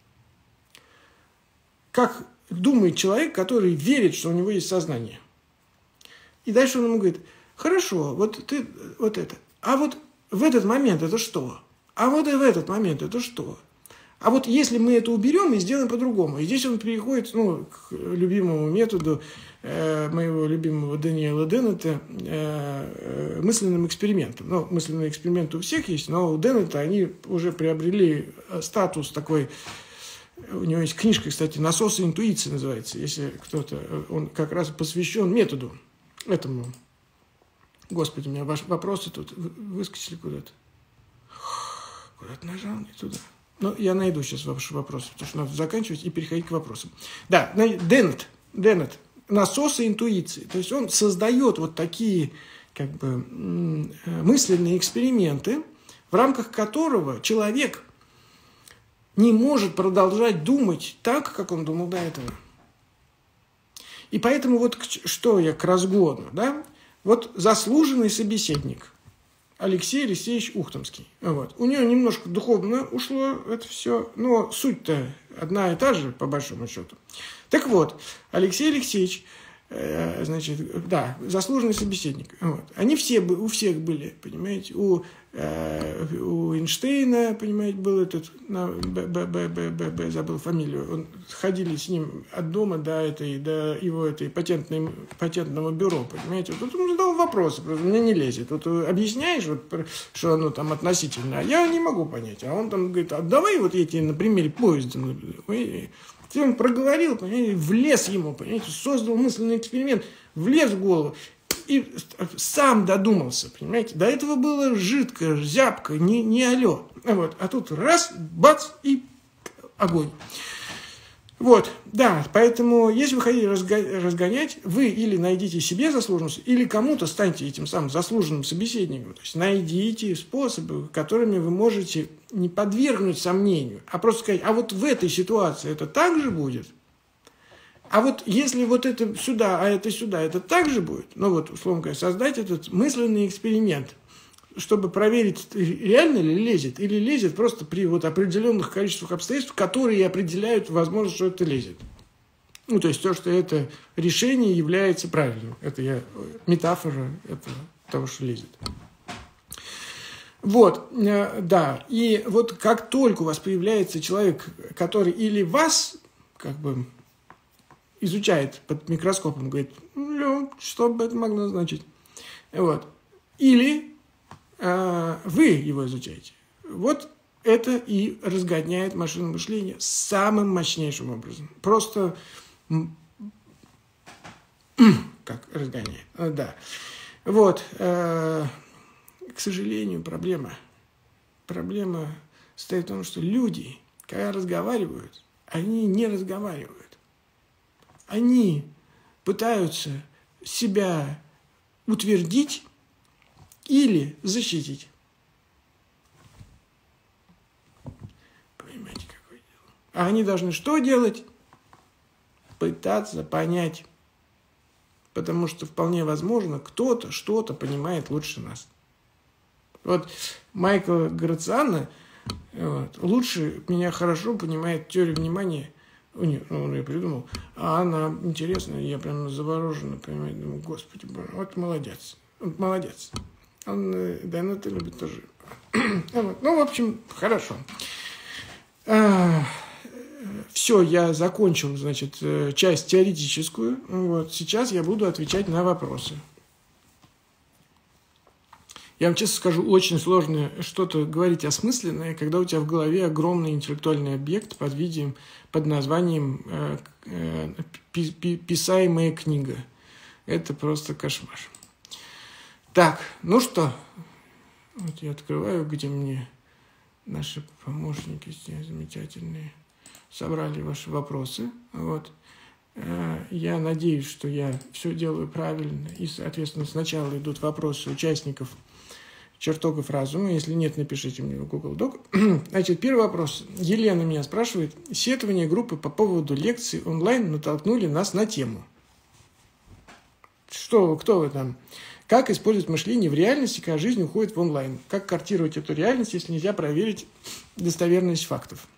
как думает человек, который верит, что у него есть сознание. И дальше он ему говорит, хорошо, вот ты вот это. А вот в этот момент это что? А вот и в этот момент это что? А вот если мы это уберем и сделаем по-другому. И здесь он переходит, ну, к любимому методу э, моего любимого Дэниела Деннета, э, мысленным экспериментом. Ну, мысленные эксперименты у всех есть, но у Деннета они уже приобрели статус такой. У него есть книжка, кстати, «Насосы интуиции» называется. Если кто-то, он как раз посвящен методу этому. Господи, у меня ваши вопросы тут выскочили куда-то. Куда-то нажал, не туда. Ну, я найду сейчас ваши вопросы, потому что надо заканчивать и переходить к вопросам. Да, Деннет, Деннет, насосы интуиции. То есть он создает вот такие как бы мысленные эксперименты, в рамках которого человек не может продолжать думать так, как он думал до этого. И поэтому вот что я к разгону, да? Вот заслуженный собеседник Алексей Алексеевич Ухтомский. Вот. У него немножко духовно ушло это все, но суть-то одна и та же, по большому счету. Так вот, Алексей Алексеевич, э, значит, да, заслуженный собеседник. Вот. Они все, у всех были, понимаете, у, э, у Эйнштейна, понимаете, был этот, на, б, б, б, б, б, б, забыл фамилию, он, ходили с ним от дома до, этой, до его этой патентной, патентного бюро, понимаете. Вот он задал вопросы, просто мне не лезет. Вот объясняешь, вот, что оно там относительно, а я не могу понять. А он там говорит, а давай вот я тебе на примере поезда. И он проговорил, понимаете, влез ему, понимаете, создал мысленный эксперимент, влез в голову и сам додумался, понимаете. До этого было жидко, зябко, не, не алло. Вот. А тут раз, бац, и огонь. Вот, да, поэтому, если вы хотите разгонять, вы или найдите себе заслуженность, или кому-то станьте этим самым заслуженным собеседником. То есть найдите способы, которыми вы можете не подвергнуть сомнению, а просто сказать, а вот в этой ситуации это так же будет? А вот если вот это сюда, а это сюда, это так же будет? Ну вот, условно говоря, создать этот мысленный эксперимент, чтобы проверить, реально ли лезет, или лезет просто при вот определенных количествах обстоятельств, которые определяют возможность, что это лезет. Ну, то есть то, что это решение является правильным. Это я, метафора этого, того, что лезет. Вот, да. И вот как только у вас появляется человек, который или вас как бы изучает под микроскопом, говорит, ну, что бы это могло значить? Вот. Или вы его изучаете. Вот это и разгоняет машинное мышление самым мощнейшим образом. Просто как разгоняет. Да. Вот. К сожалению, проблема. Проблема состоит в том, что люди, когда разговаривают, они не разговаривают. Они пытаются себя утвердить или защитить. Понимаете, какое дело? А они должны что делать? Пытаться понять. Потому что вполне возможно, кто-то что-то понимает лучше нас. Вот Майкл Грациано вот, лучше меня хорошо понимает теорию внимания. Нет, он ее придумал. А она интересная, я прям завороженно, понимаете, думаю, господи, вот молодец. Вот молодец. Он, да, ну, это любит тоже. Ну, в общем, хорошо. Все, я закончил, значит, часть теоретическую. Вот. Сейчас я буду отвечать на вопросы. Я вам честно скажу, очень сложно что-то говорить осмысленное, когда у тебя в голове огромный интеллектуальный объект под видом, под названием э, э, «Писаемая книга». Это просто кошмар. Так, ну что, вот я открываю, где мне наши помощники замечательные собрали ваши вопросы. Вот. Я надеюсь, что я все делаю правильно. И, соответственно, сначала идут вопросы участников чертогов разума. Если нет, напишите мне в Google Doc. Значит, первый вопрос. Елена меня спрашивает. Сетование группы по поводу лекций онлайн натолкнули нас на тему. Что, кто вы там? Как использовать мышление в реальности, когда жизнь уходит в онлайн? Как картировать эту реальность, если нельзя проверить достоверность фактов?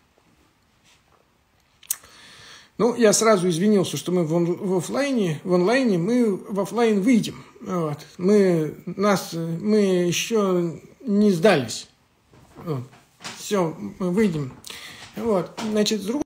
Ну, я сразу извинился, что мы в, он, в офлайне, в онлайне, мы в офлайн выйдем. Вот. Мы, нас, мы еще не сдались. Вот. Все, мы выйдем. Вот. Значит, с другой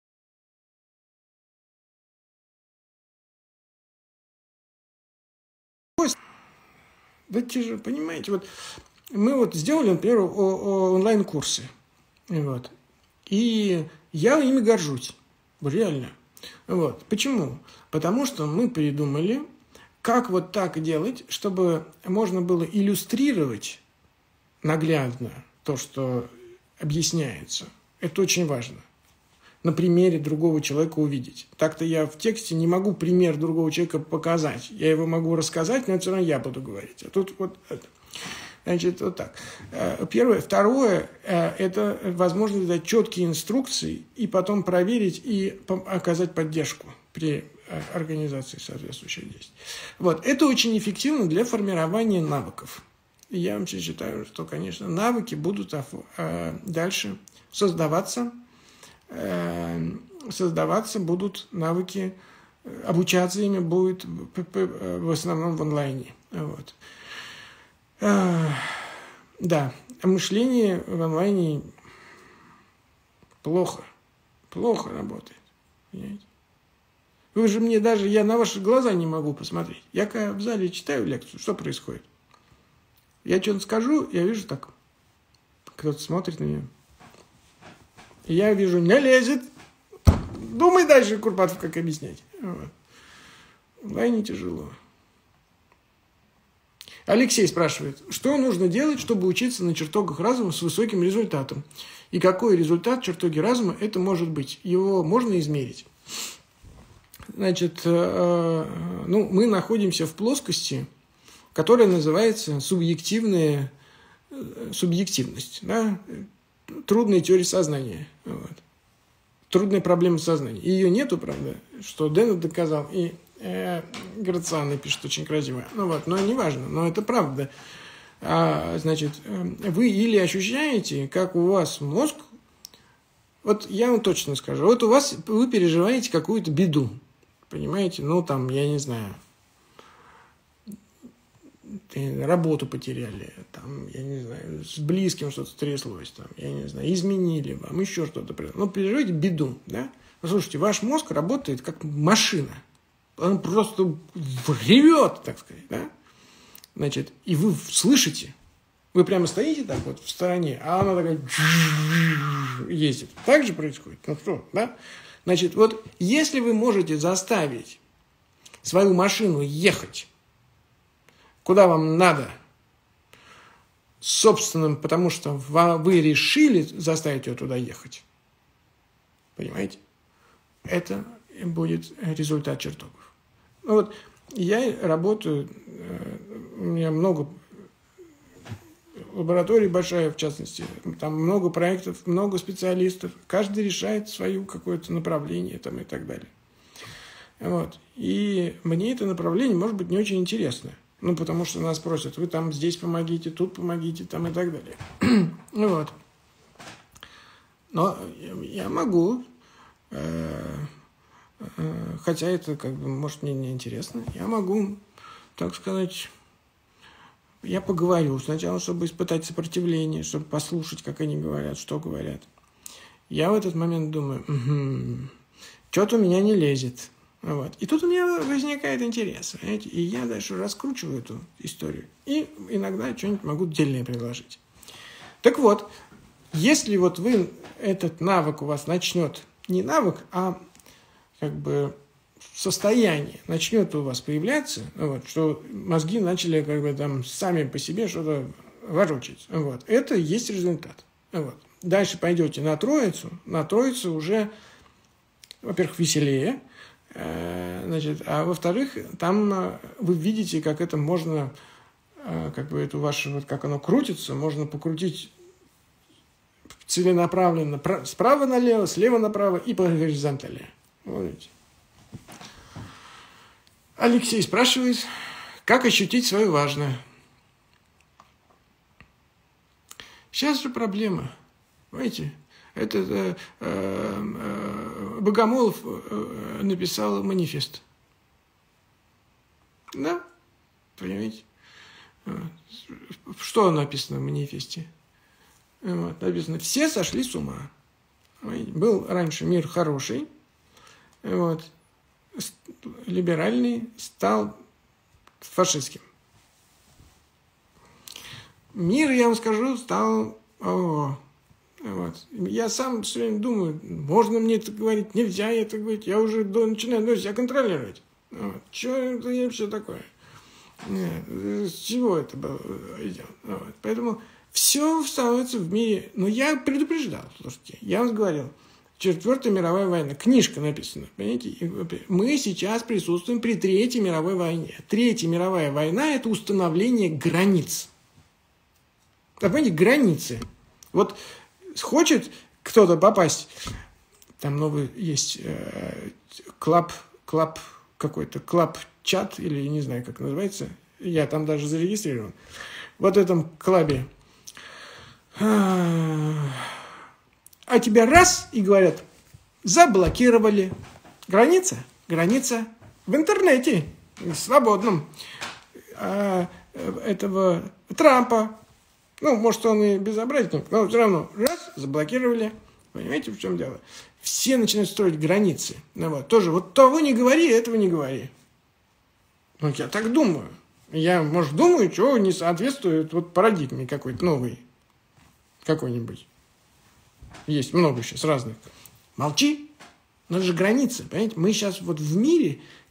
Да те же, понимаете, вот мы вот сделали, например, о, о онлайн-курсы. Вот. И я ими горжусь. Реально. Вот. Почему? Потому что мы придумали, как вот так делать, чтобы можно было иллюстрировать наглядно то, что объясняется. Это очень важно. На примере другого человека увидеть. Так-то я в тексте не могу пример другого человека показать. Я его могу рассказать, но все равно я буду говорить. А тут вот это. Значит, вот так. Первое. Второе, это возможность дать четкие инструкции и потом проверить и оказать поддержку при организации соответствующих действий. Вот. Это очень эффективно для формирования навыков. И я вообще считаю, что, конечно, навыки будут дальше создаваться, создаваться будут навыки, обучаться ими будет в основном в онлайне. Вот. Да, мышление в онлайне плохо, плохо работает. Понимаете? Вы же мне даже, я на ваши глаза не могу посмотреть. Я когда в зале читаю лекцию, что происходит? Я что-то скажу, я вижу так, кто-то смотрит на меня. И я вижу, не лезет. Думай дальше, Курпатов, как объяснять. Вот. В онлайне тяжело. Алексей спрашивает, что нужно делать, чтобы учиться на чертогах разума с высоким результатом? И какой результат в чертоге разума это может быть? Его можно измерить. Значит, ну, мы находимся в плоскости, которая называется субъективная субъективность, да? Трудная теория сознания. Вот. Трудная проблема сознания. Ее нету, правда, что Деннет доказал, и э, Грациан пишет очень красиво. Ну вот, но не важно, но это правда. А, значит, вы или ощущаете, как у вас мозг, вот я вам точно скажу, вот у вас, вы переживаете какую-то беду, понимаете, ну там, я не знаю, работу потеряли, там, я не знаю, с близким что-то тряслось, там, я не знаю, изменили вам, еще что-то. Ну, переживаете беду, да? Послушайте, ваш мозг работает как машина. Он просто ревет, так сказать, да? Значит, и вы слышите, вы прямо стоите так вот в стороне, а она такая ездит. Так же происходит? Ну что, да? Значит, вот если вы можете заставить свою машину ехать куда вам надо, собственным, потому что вы решили заставить ее туда ехать. Понимаете? Это будет результат чертогов. Ну вот, я работаю, у меня много лабораторий большая, в частности, там много проектов, много специалистов, каждый решает свое какое-то направление там, и так далее. Вот. И мне это направление может быть не очень интересно. Ну, потому что нас просят, вы там здесь помогите, тут помогите, там и так далее. Вот. Но я могу, э, э, хотя это, как бы, может, мне не интересно, я могу, так сказать, я поговорю сначала, чтобы испытать сопротивление, чтобы послушать, как они говорят, что говорят. Я в этот момент думаю, угу, что-то у меня не лезет. Вот. И тут у меня возникает интерес, понимаете? И я дальше раскручиваю эту историю. И иногда что-нибудь могу дельное предложить. Так вот, если вот вы, этот навык у вас начнет, не навык, а как бы состояние начнет у вас появляться, вот, что мозги начали как бы там сами по себе что-то ворочать. Вот. Это и есть результат. Вот. Дальше пойдете на троицу. На троицу уже, во-первых, веселее. Значит, а во-вторых, там вы видите, как это можно, как бы это ваше, вот как оно крутится, можно покрутить целенаправленно справа налево, слева направо и по горизонтали. Вот видите. Алексей спрашивает, как ощутить свое важное? Сейчас же проблема, понимаете? Это э, э, Богомолов э, написал манифест. Да? Понимаете? Что написано в манифесте? Вот, написано, все сошли с ума. Был раньше мир хороший, вот, либеральный, стал фашистским. Мир, я вам скажу, стал... О, вот. Я сам все время думаю, можно мне это говорить, нельзя это говорить. Я уже до, начинаю ну, себя контролировать. Вот. Что это вообще такое? Нет, с чего это было идет? Вот. Поэтому все становится в мире. Но я предупреждал, слушайте, я вам говорил, Четвертая мировая война, книжка написана, понимаете? Мы сейчас присутствуем при Третьей мировой войне. Третья мировая война – это установление границ. Так, понимаете, границы. Вот хочет кто-то попасть, там новый есть э, клаб, клаб какой-то, клаб-чат, или не знаю, как называется, я там даже зарегистрирован. Вот в этом клабе. А тебя раз, и говорят, заблокировали. Граница, граница в интернете, свободном. А, этого Трампа, ну, может, он и безобразник, но все равно, раз, заблокировали. Понимаете, в чем дело? Все начинают строить границы. Ну, вот, тоже, вот того не говори, этого не говори. Ну, я так думаю. Я, может, думаю, что не соответствует вот парадигме какой-то новой. Какой-нибудь. Есть много сейчас разных. Молчи. Но это же границы. Понимаете? Мы сейчас вот в мире,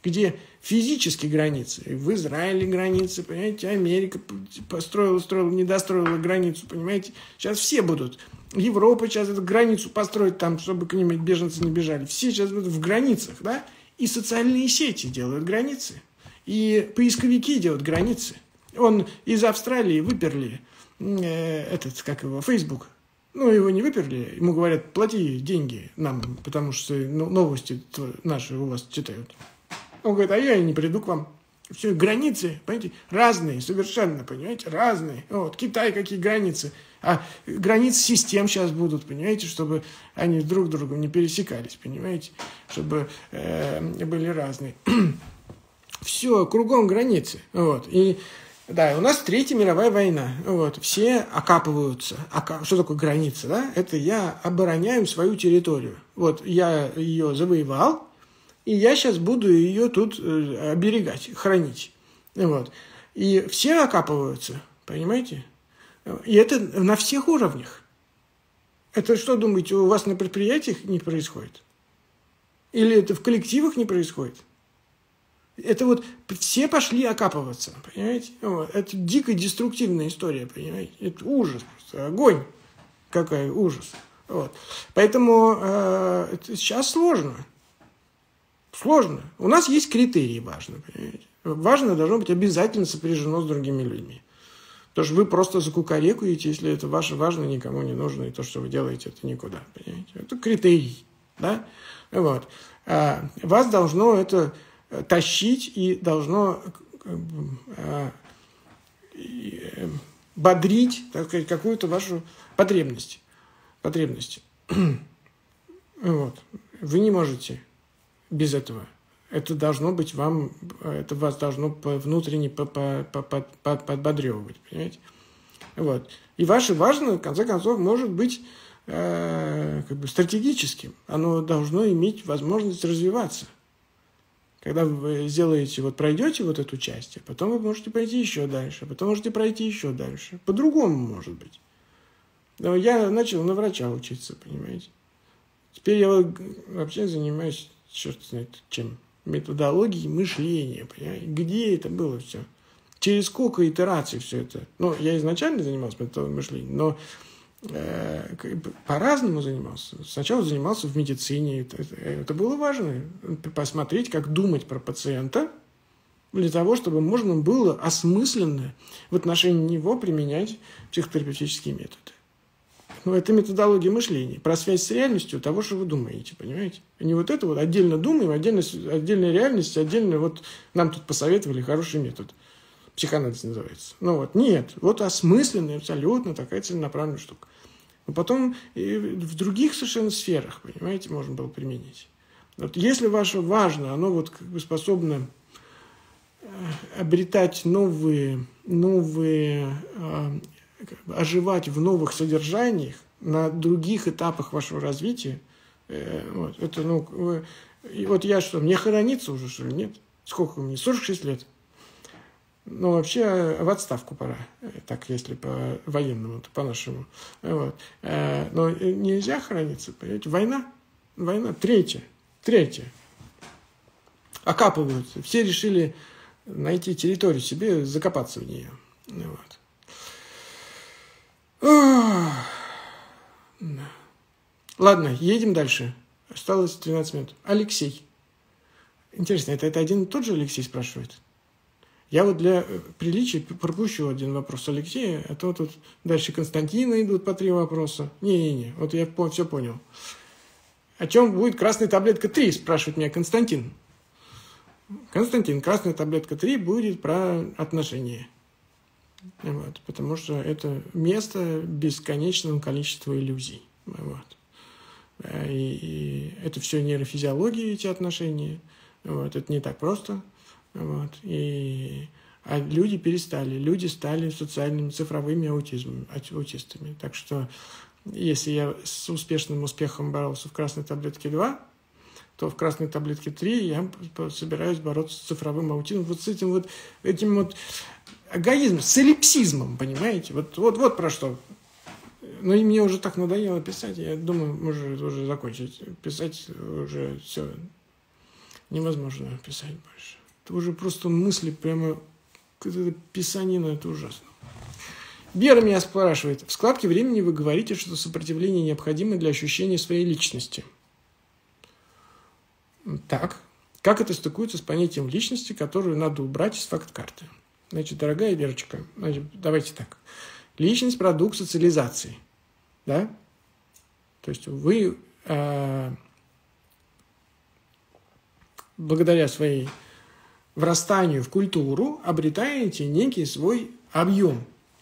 где физически границы. В Израиле границы, понимаете, Америка построила, строила, не достроила границу, понимаете. Сейчас все будут. Европа сейчас эту границу построит там, чтобы к ним беженцы не бежали. Все сейчас будут в границах, да. И социальные сети делают границы. И поисковики делают границы. Он из Австралии выперли э, этот, как его, Facebook. Ну, его не выперли. Ему говорят, плати деньги нам, потому что новости наши у вас читают. Он говорит, а я и не приду к вам. Все, границы, понимаете, разные, совершенно, понимаете, разные. Вот, Китай, какие границы. А границы систем сейчас будут, понимаете, чтобы они друг с другом не пересекались, понимаете, чтобы э, были разные. Все, кругом границы. Вот, и да, у нас Третья мировая война. Вот, все окапываются. Ока... Что такое граница, да? Это я обороняю свою территорию. Вот, я ее завоевал, и я сейчас буду ее тут оберегать, хранить. Вот. И все окапываются, понимаете? И это на всех уровнях. Это что, думаете, у вас на предприятиях не происходит? Или это в коллективах не происходит? Это вот все пошли окапываться, понимаете? Вот. Это дико деструктивная история, понимаете? Это ужас, просто огонь. Какой ужас. Вот. Поэтому э, это сейчас сложно. Сложно. У нас есть критерии, важно, понимаете? Важно должно быть обязательно сопряжено с другими людьми. Потому что вы просто закукарекуете, если это ваше важно, никому не нужно, и то, что вы делаете, это никуда, понимаете? Это критерий, да? Вот. А вас должно это тащить и должно бодрить, так сказать, какую-то вашу потребность. потребность. Вот. Вы не можете без этого. Это должно быть вам, это вас должно внутренне подбодривать, понимаете? Вот. И ваше важное, в конце концов, может быть э, как бы стратегическим. Оно должно иметь возможность развиваться. Когда вы сделаете, вот пройдете вот эту часть, а потом вы можете пойти еще дальше, а потом можете пройти еще дальше. По-другому может быть. Но я начал на врача учиться, понимаете? Теперь я вообще занимаюсь, черт знает чем, методологией мышления, понимаете? Где это было все? Через сколько итераций все это? Ну, я изначально занимался методологией мышления, но э, как бы по-разному занимался. Сначала занимался в медицине. Это, это было важно. Посмотреть, как думать про пациента, для того, чтобы можно было осмысленно в отношении него применять психотерапевтические методы. Ну, это методология мышления. Про связь с реальностью того, что вы думаете, понимаете? А не вот это вот отдельно думаем, отдельно, отдельная реальность, отдельно вот нам тут посоветовали хороший метод. Психоанализ называется. Ну вот, нет. Вот осмысленная, абсолютно такая целенаправленная штука. Но потом и в других совершенно сферах, понимаете, можно было применить. Вот если ваше важно, оно вот как бы способно обретать новые, новые как бы оживать в новых содержаниях на других этапах вашего развития. Вот, это, ну, вы, и вот я что, мне хорониться уже, что ли? Нет? Сколько мне? сорок шесть лет. Ну, вообще, в отставку пора. Так, если по военному, то по-нашему. Вот. Но нельзя хорониться, понимаете? Война. Война. Третья. Третья. Окапываются. Все решили найти территорию себе, закопаться в нее. Вот. Ладно, едем дальше. Осталось двенадцать минут. Алексей. Интересно, это, это один и тот же Алексей спрашивает? Я вот для приличия пропущу один вопрос Алексея, а то тут дальше Константина идут по три вопроса. Не-не-не, вот я все понял. О чем будет красная таблетка три, спрашивает меня Константин. Константин, красная таблетка три будет про отношения. Вот, потому что это место бесконечного количества иллюзий. Вот. И, и это все нейрофизиология, эти отношения. Вот, это не так просто. Вот, и, а люди перестали. Люди стали социальными цифровыми аутизмами, аутистами. Так что, если я с успешным успехом боролся в красной таблетке два, то в красной таблетке три я собираюсь бороться с цифровым аутизмом. Вот с этим вот, этим вот эгоизмом, с эллипсизмом, понимаете? Вот, вот, вот про что. Ну, и мне уже так надоело писать. Я думаю, можно уже закончить писать уже все. Невозможно писать больше. Это уже просто мысли прямо... Это писанина, это ужасно. Бера меня спрашивает. В складке времени вы говорите, что сопротивление необходимо для ощущения своей личности. Так. Как это стыкуется с понятием личности, которую надо убрать из факт-карты? Значит, дорогая Верочка, значит, давайте так. Личность – продукт социализации. Да? То есть вы э, благодаря своей врастанию в культуру обретаете некий свой объем.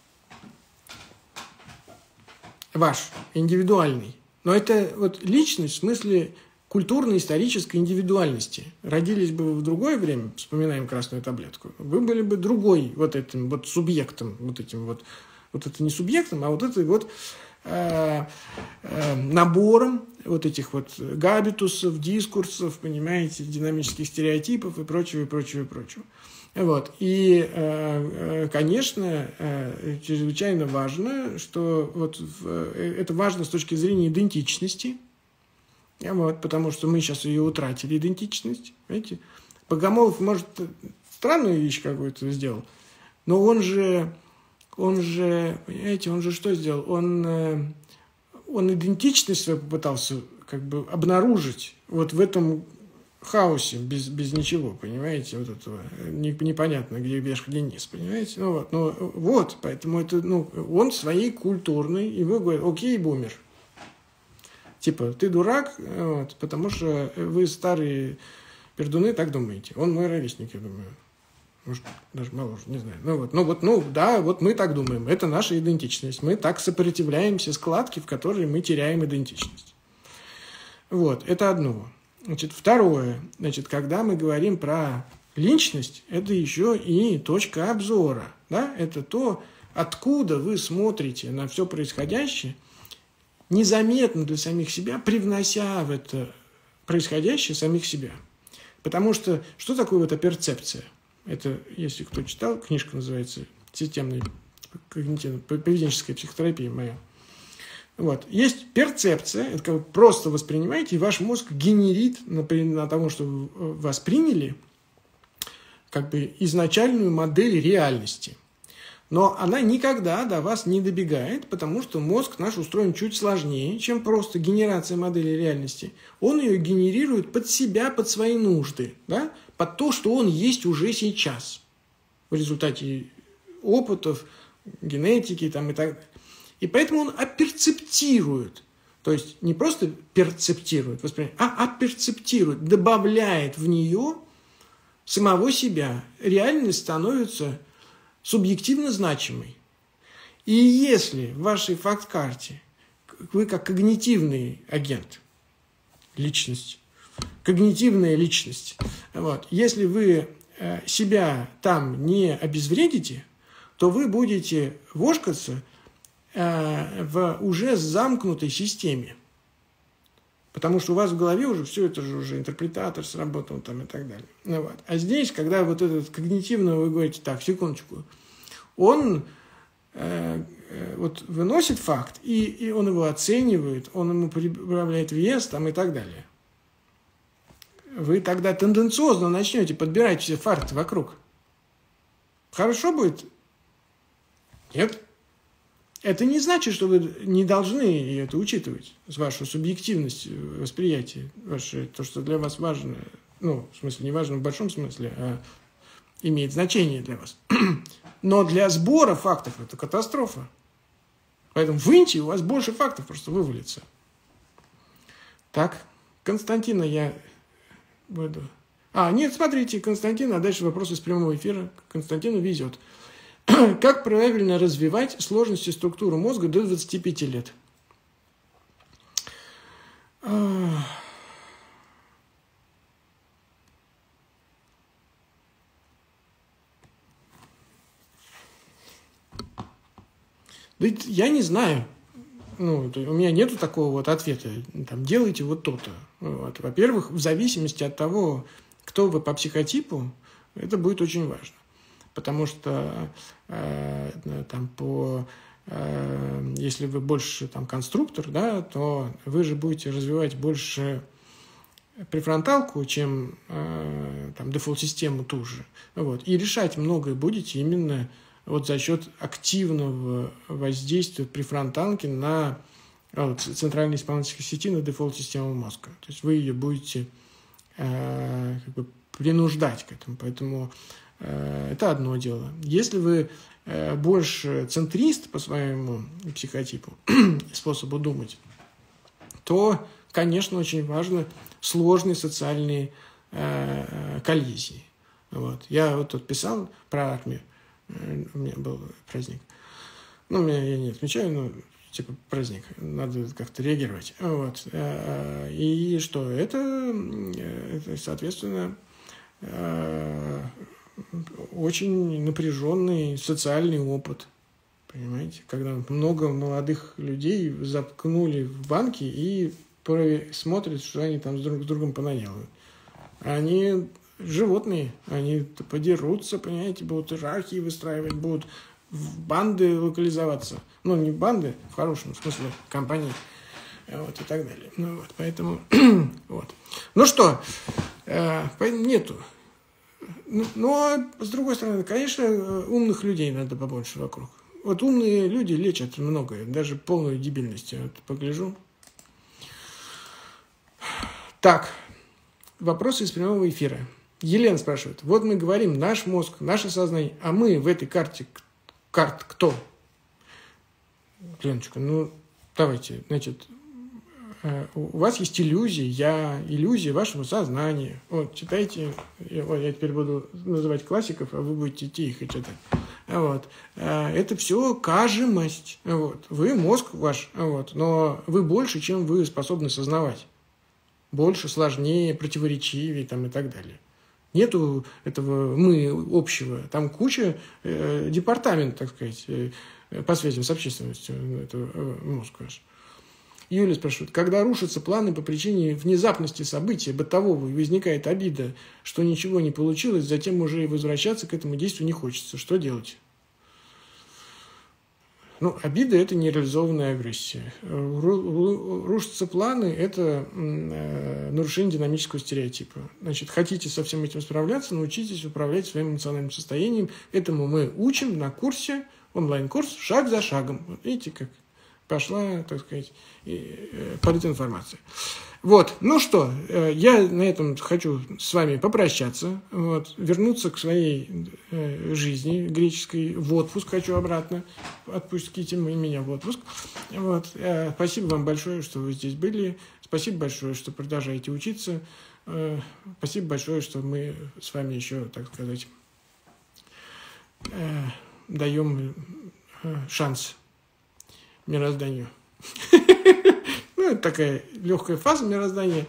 Ваш, индивидуальный. Но это вот личность в смысле культурно-исторической индивидуальности. Родились бы вы в другое время, вспоминаем красную таблетку, вы были бы другой вот этим вот субъектом, вот этим вот, вот это не субъектом, а вот это вот э, э, набором вот этих вот габитусов, дискурсов, понимаете, динамических стереотипов и прочего, и прочего, и прочего. Вот. И, конечно, чрезвычайно важно, что вот это важно с точки зрения идентичности, вот, потому что мы сейчас ее утратили, идентичность. Понимаете? Богомолов, может, странную вещь какую-то сделал, но он же, он же, понимаете, он же что сделал? Он, он идентичность свою попытался как бы обнаружить вот в этом хаосе, без, без ничего, понимаете, вот этого, непонятно, где вверх, где низ, понимаете, ну вот, ну вот, поэтому это, ну, он своей культурной, и вы говорите, окей, бумер, типа, ты дурак, вот, потому что вы старые пердуны так думаете, он мой ровесник, я думаю, может, даже моложе, не знаю, ну вот, ну вот, ну да, вот мы так думаем, это наша идентичность, мы так сопротивляемся складке, в которой мы теряем идентичность, вот, это одно. Значит, второе, значит, когда мы говорим про личность, это еще и точка обзора, да, это то, откуда вы смотрите на все происходящее, незаметно для самих себя, привнося в это происходящее самих себя. Потому что, что такое эта перцепция? Это, если кто читал, книжка называется «Системная когнитивно-поведенческая психотерапия» моя. Вот. Есть перцепция, это как вы просто воспринимаете, и ваш мозг генерит на, на того, что вы восприняли, как бы изначальную модель реальности. Но она никогда до вас не добегает, потому что мозг наш устроен чуть сложнее, чем просто генерация модели реальности. Он ее генерирует под себя, под свои нужды, да? Под то, что он есть уже сейчас. В результате опытов, генетики там, и так далее. И поэтому он оперцептирует, то есть не просто перцептирует, а оперцептирует, добавляет в нее самого себя. Реальность становится субъективно значимой. И если в вашей факт-карте вы как когнитивный агент, личность, когнитивная личность, вот, если вы себя там не обезвредите, то вы будете вошкаться в уже замкнутой системе. Потому что у вас в голове уже все это же уже интерпретатор сработал там и так далее. Ну, вот. А здесь, когда вот этот когнитивно вы говорите, так, секундочку, он э, э, вот выносит факт, и, и он его оценивает, он ему прибавляет вес там и так далее. Вы тогда тенденциозно начнете подбирать все факты вокруг. Хорошо будет? Нет. Это не значит, что вы не должны это учитывать, вашу субъективность восприятия, ваше, то, что для вас важно, ну, в смысле, не важно в большом смысле, а имеет значение для вас. Но для сбора фактов это катастрофа. Поэтому выньте, у вас больше фактов просто вывалится. Так, Константина я буду... А, нет, смотрите, Константин, а дальше вопрос из прямого эфира. Константину везет. Как правильно развивать сложности структуры мозга до двадцати пяти лет? Да я не знаю. Ну, у меня нету такого вот ответа. Там, делайте вот то-то. Вот. Во-первых, в зависимости от того, кто вы по психотипу, это будет очень важно. Потому что э, там по, э, если вы больше там, конструктор, да, то вы же будете развивать больше префронталку, чем э, там, дефолт-систему ту же. Вот. И решать многое будете именно вот за счет активного воздействия префронталки на вот, центральной исполнительской сети, на дефолт-систему мозга. То есть вы ее будете э, как бы принуждать к этому. Поэтому э, это одно дело. Если вы э, больше центрист по своему психотипу, способу думать, то, конечно, очень важно сложные социальные э, коллизии. Вот. Я вот тут писал про армию. У меня был праздник. Ну, у меня я не отмечаю, но типа праздник. Надо как-то реагировать. Вот. И что? Это, это соответственно, очень напряженный социальный опыт. Понимаете? Когда много молодых людей заткнули в банки и смотрят, что они там с друг с другом понаделают. Они животные, они подерутся, понимаете, будут иерархии выстраивать, будут в банды локализоваться. Ну, не банды, в хорошем смысле, компании, вот, и так далее. Ну, вот, поэтому, вот. Ну что, э, нету. Но, с другой стороны, конечно, умных людей надо побольше вокруг. Вот умные люди лечат многое, даже полную дебильность. Я вот погляжу. Так, вопросы из прямого эфира. Елена спрашивает. Вот мы говорим, наш мозг, наше сознание, а мы в этой карте карт кто? Леночка, ну, давайте, значит, у вас есть иллюзии, я, иллюзии вашего сознания. Вот, читайте, вот, я теперь буду называть классиков, а вы будете тихо читать. Вот. Это все кажемость. Вот. Вы мозг ваш, вот, но вы больше, чем вы способны сознавать. Больше, сложнее, противоречивее там, и так далее. Нету этого «мы» общего. Там куча э, департаментов, так сказать, э, по связям с общественностью. Это э, мозг ваш. Юля спрашивает, когда рушатся планы по причине внезапности события бытового и возникает обида, что ничего не получилось, затем уже и возвращаться к этому действию не хочется. Что делать? Ну, обида – это нереализованная агрессия. Рушатся планы – это нарушение динамического стереотипа. Значит, хотите со всем этим справляться, научитесь управлять своим эмоциональным состоянием. Этому мы учим на курсе, онлайн-курс, шаг за шагом. Вот видите, как пошла, так сказать, политинформация. Вот, ну что, я на этом хочу с вами попрощаться, вот, вернуться к своей э, жизни греческой, в отпуск хочу обратно, отпустите меня в отпуск. Вот, э, спасибо вам большое, что вы здесь были, спасибо большое, что продолжаете учиться, э, спасибо большое, что мы с вами еще, так сказать, э, даем э, шанс мирозданию. Ну, это такая легкая фаза мироздания.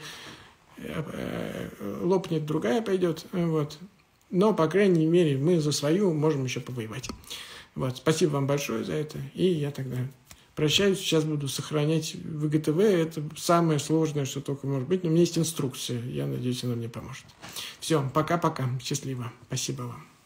Лопнет, другая пойдет. Вот. Но, по крайней мере, мы за свою можем еще повоевать. Вот. Спасибо вам большое за это. И я тогда прощаюсь. Сейчас буду сохранять вэ гэ тэ вэ. Это самое сложное, что только может быть. Но у меня есть инструкция. Я надеюсь, она мне поможет. Все, пока-пока. Счастливо. Спасибо вам.